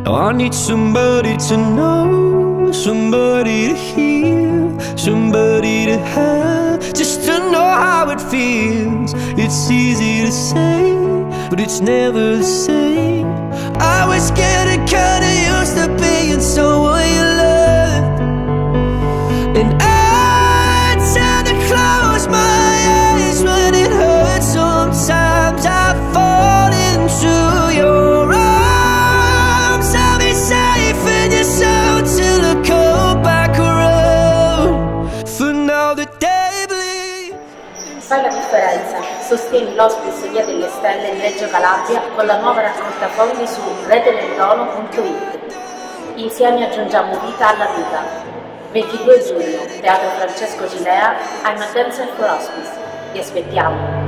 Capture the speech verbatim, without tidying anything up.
Now I need somebody to know, somebody to hear, somebody to have, just to know how it feels. It's easy to say, but it's never the same. I was getting kinda used to being someone you loved, and I tend to close my eyes when it hurts. Sometimes I fall into your arms. I'll be safe in your soul till I come back around. For now the day bleeds. Fai la differenza, sostieni l'Hospice Via delle Stelle in Reggio Calabria con la nuova raccolta fondi su rete del dono punto it. Insieme aggiungiamo vita alla vita. ventidue giugno, Teatro Francesco Cilea, I'm a Dancer for Hospice. Vi aspettiamo!